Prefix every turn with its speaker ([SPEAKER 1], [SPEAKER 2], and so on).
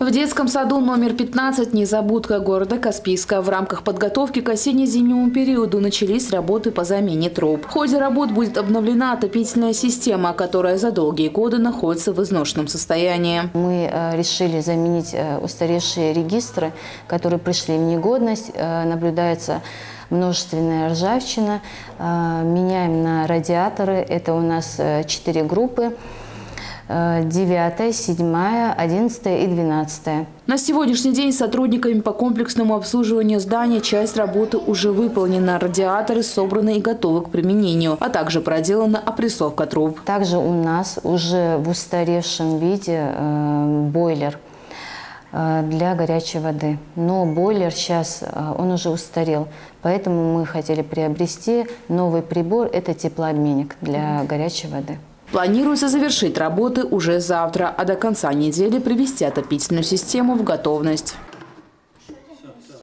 [SPEAKER 1] В детском саду номер 15 «Незабудка» города Каспийска в рамках подготовки к осенне-зимнему периоду начались работы по замене труб. В ходе работ будет обновлена отопительная система, которая за долгие годы находится в изношенном состоянии.
[SPEAKER 2] Мы решили заменить устаревшие регистры, которые пришли в негодность. Наблюдается множественная ржавчина. Меняем на радиаторы. Это у нас 4 группы. 9, 7, 11 и 12.
[SPEAKER 1] На сегодняшний день сотрудниками по комплексному обслуживанию здания часть работы уже выполнена. Радиаторы собраны и готовы к применению, а также проделана опрессовка труб.
[SPEAKER 2] Также у нас уже в устаревшем виде бойлер для горячей воды. Но бойлер сейчас, он уже устарел, поэтому мы хотели приобрести новый прибор. Это теплообменник для горячей воды.
[SPEAKER 1] Планируется завершить работы уже завтра, а до конца недели привести отопительную систему в готовность.